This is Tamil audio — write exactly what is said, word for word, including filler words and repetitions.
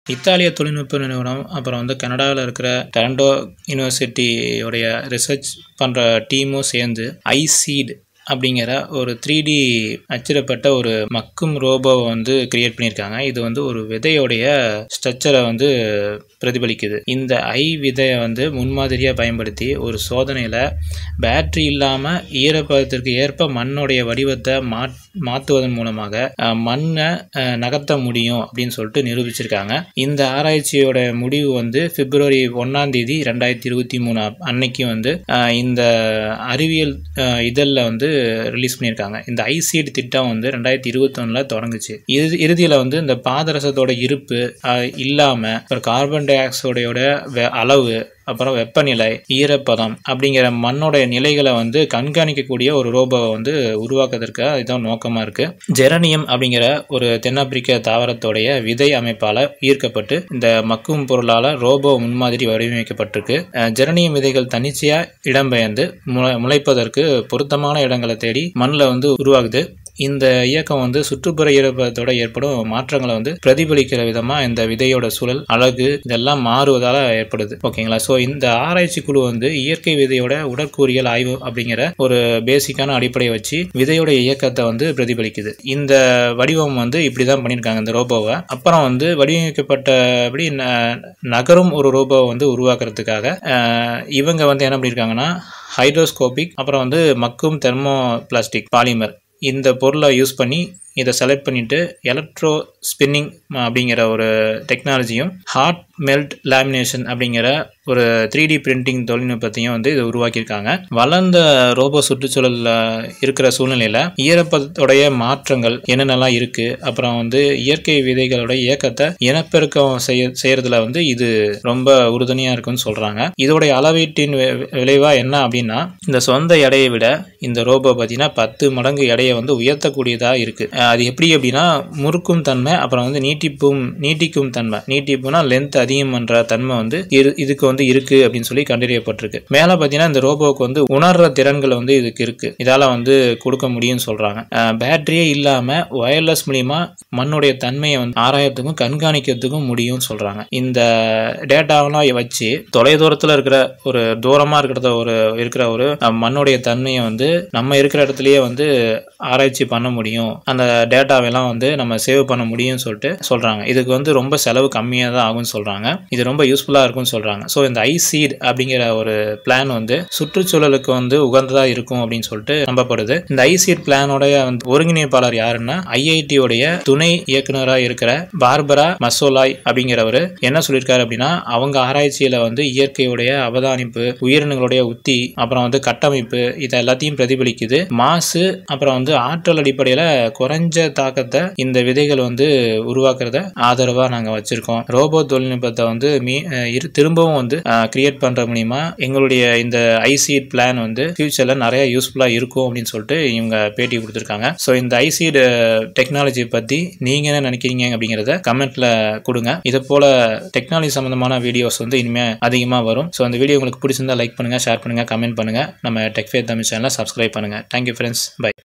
இத்தாலிய தொழில்நுட்ப நிறுவனம் அப்புறம் வந்து கனடாவில் இருக்கிற டொரண்டோ யூனிவர்சிட்டியோடைய ரிசர்ச் பண்ணுற டீமும் சேர்ந்து ஐசீட் அப்படிங்கிற ஒரு த்ரீ டி அச்சிடப்பட்ட ஒரு மக்கும் ரோபோவை வந்து கிரியேட் பண்ணியிருக்காங்க. இது வந்து ஒரு விதையோடைய ஸ்ட்ரக்சரை வந்து பிரதிபலிக்குது. இந்த ஐ விதையை வந்து முன்மாதிரியாக பயன்படுத்தி ஒரு சோதனையில் பேட்டரி இல்லாமல் ஈரப்பதத்திற்கு ஏற்ப மண்ணுடைய வடிவத்தை மா மாற்றுவதன் மூலமாக மண்ணை நகர்த்த முடியும் அப்படின்னு சொல்லிட்டு நிரூபிச்சிருக்காங்க. இந்த ஆராய்ச்சியோட முடிவு வந்து பிப்ரவரி ஒன்னாம் தேதி ரெண்டாயிரத்தி இருபத்தி மூணு அன்னைக்கு வந்து இந்த அறிவியல் இதழில் வந்து ரிலீஸ் பண்ணியிருக்காங்க. இந்த ஐசீட் திட்டம் வந்து ரெண்டாயிரத்தி இருபத்தி ஒண்ணுல தொடங்குச்சு. இது இறுதியில் வந்து இந்த பாதரசத்தோட இருப்பு இல்லாம கார்பன் டை ஆக்சைடோட அளவு அப்புறம் வெப்பநிலை ஈரப்பதம் அப்படிங்கிற மண்ணோடைய நிலைகளை வந்து கண்காணிக்கக்கூடிய ஒரு ரோபோவை வந்து உருவாக்குவதற்கு இதான் நோக்கமா இருக்கு. ஜெரனியம் அப்படிங்கிற ஒரு தென்னாப்பிரிக்க தாவரத்தோடைய விதை அமைப்பால ஈர்க்கப்பட்டு இந்த மக்கும் பொருளால ரோபோ முன்மாதிரி வடிவமைக்கப்பட்டிருக்கு. ஜெரனியம் விதைகள் தன்னிச்சையா இடம்பெயர்ந்து முளைப்பதற்கு பொருத்தமான இடங்களை தேடி மண்ணில் வந்து உருவாகுது. இந்த இயக்கம் வந்து சுற்றுப்புற ஈரப்பதத்தோட ஏற்படும் மாற்றங்களை வந்து பிரதிபலிக்கிற விதமா இந்த விதையோட சூழல் அழகு இதெல்லாம் மாறுவதால ஏற்படுது. ஓகேங்களா? ஸோ இந்த ஆராய்ச்சி குழு வந்து இயற்கை விதையோட உடற்கூறியல் ஆய்வு அப்படிங்கிற ஒரு பேசிக்கான அடிப்படையை வச்சு விதையோட இயக்கத்தை வந்து பிரதிபலிக்குது. இந்த வடிவம் வந்து இப்படிதான் பண்ணியிருக்காங்க இந்த ரோபோவை. அப்புறம் வந்து வடிவமைக்கப்பட்டபடி நகரும் ஒரு ரோபோவை வந்து உருவாக்குறதுக்காக இவங்க வந்து என்ன பண்ணியிருக்காங்கன்னா ஹைட்ரோஸ்கோபிக் அப்புறம் வந்து மக்கும் தெர்மோ பிளாஸ்டிக் பாலிமர் இந்த பொருளை யூஸ் பண்ணி இதை செலக்ட் பண்ணிட்டு எலக்ட்ரோ ஸ்பின்னிங் அப்படிங்கிற ஒரு டெக்னாலஜியும் ஹாட் மெல்ட் லேமினேஷன் அப்படிங்கிற ஒரு த்ரீ டி பிரிண்டிங் தொழில்நுட்பத்தையும் வந்து இதை உருவாக்கியிருக்காங்க. வளர்ந்த ரோபோ சுற்றுச்சூழலில் இருக்கிற சூழ்நிலையில் ஈரப்பதத்துடைய மாற்றங்கள் என்னென்னலாம் இருக்கு, அப்புறம் வந்து இயற்கை விதைகளோட இயக்கத்தை இனப்பெருக்கம் செய்ய செய்யறதுல வந்து இது ரொம்ப உறுதுணையாக இருக்குன்னு சொல்றாங்க. இதோடைய அளவீட்டின் விளைவா என்ன அப்படின்னா இந்த சொந்த எடையை விட இந்த ரோபோ பார்த்தீங்கன்னா பத்து மடங்கு எடையை வந்து உயர்த்தக்கூடியதாக இருக்கு. அது எப்படி அப்படின்னா முறுக்கும் தன்மை அப்புறம் வந்து நீட்டிப்பும் நீட்டிக்கும் தன்மை நீட்டிப்புனா லென்த் அதிகம் பண்ற தன்மை வந்து இதுக்கு வந்து இருக்கு அப்படின்னு சொல்லி கண்டறியப்பட்டிருக்கு. மேல பாத்தீங்கன்னா இந்த ரோபோவுக்கு வந்து உணர்ற திறன்கள் வந்து இதுக்கு இருக்கு. இதால வந்து கொடுக்க முடியும்னு சொல்றாங்க. பேட்டரியே இல்லாம வயர்லெஸ் மூலியமா மண்ணுடைய தன்மையை வந்து ஆராயத்துக்கும் கண்காணிக்கிறதுக்கும் முடியும்னு சொல்றாங்க. இந்த டேட்டாவெல்லாம் வச்சு தொலை தூரத்துல இருக்கிற ஒரு தூரமா இருக்கிறத ஒரு இருக்கிற ஒரு மண்ணுடைய தன்மையை வந்து நம்ம இருக்கிற இடத்துலயே வந்து ஆராய்ச்சி பண்ண முடியும். அந்த டேட்டாவெல்லாம் வந்து நம்ம சேவ் பண்ண முடியும்னு சொல்லிட்டு சொல்றாங்க. இதுக்கு வந்து ரொம்ப செலவு கம்மியாக தான் ஆகும்னு சொல்றாங்க. இது ரொம்ப யூஸ்ஃபுல்லா இருக்கும்னு சொல்றாங்க. ஸோ இந்த ஐசீட் அப்படிங்கிற ஒரு பிளான் வந்து சுற்றுச்சூழலுக்கு வந்து உகந்ததா இருக்கும் அப்படின்னு சொல்லிட்டு நம்பப்படுது. இந்த ஐசீட் பிளானோட வந்து ஒருங்கிணைப்பாளர் யாருன்னா ஐஐடியோடைய துணை இயக்குனராக இருக்கிற பார்பரா மசோலாய் அப்படிங்கிறவர் என்ன சொல்லியிருக்காரு அப்படின்னா அவங்க ஆராய்ச்சியில வந்து இயற்கையுடைய அவதானிப்பு உயிரினங்களுடைய உத்தி அப்புறம் வந்து கட்டமைப்பு இதை எல்லாத்தையும் பிரதிபலிக்குது. மாசு அப்புறம் வந்து ஆற்றல் அடிப்படையில குறைஞ்ச தாக்கத்தை இந்த விதைகள் வந்து உருவாக்குறத ஆதரவா நாங்க வச்சிருக்கோம். ரோபோ தொழில்நுட்பத்தை வந்து திரும்பவும் வந்து கிரியேட் பண்ற மூலியமா எங்களுடைய இந்த ஐசீட் பிளான் வந்து ஃபியூச்சர்ல நிறைய யூஸ்ஃபுல்லா இருக்கும் அப்படின்னு சொல்லிட்டு இவங்க பேட்டி கொடுத்திருக்காங்க. ஸோ இந்த ஐசீட் டெக்னாலஜி பத்தி நீங்க என்ன நினைக்கிறீங்க அப்படிங்கறத கமெண்ட்ல கொடுங்க. இதை போல டெக்னாலஜி சம்பந்தமான வீடியோஸ் வந்து இனிமே அதிகமா வரும். ஸோ அந்த வீடியோ உங்களுக்கு பிடிச்சிருந்தா லைக் பண்ணுங்க, ஷேர் பண்ணுங்க, கமெண்ட் பண்ணுங்க. நம்ம டெக்ஃபேர் தமிழ் சேனலை சப்ஸ்கிரைப் பண்ணுங்க. Thank you friends. பை.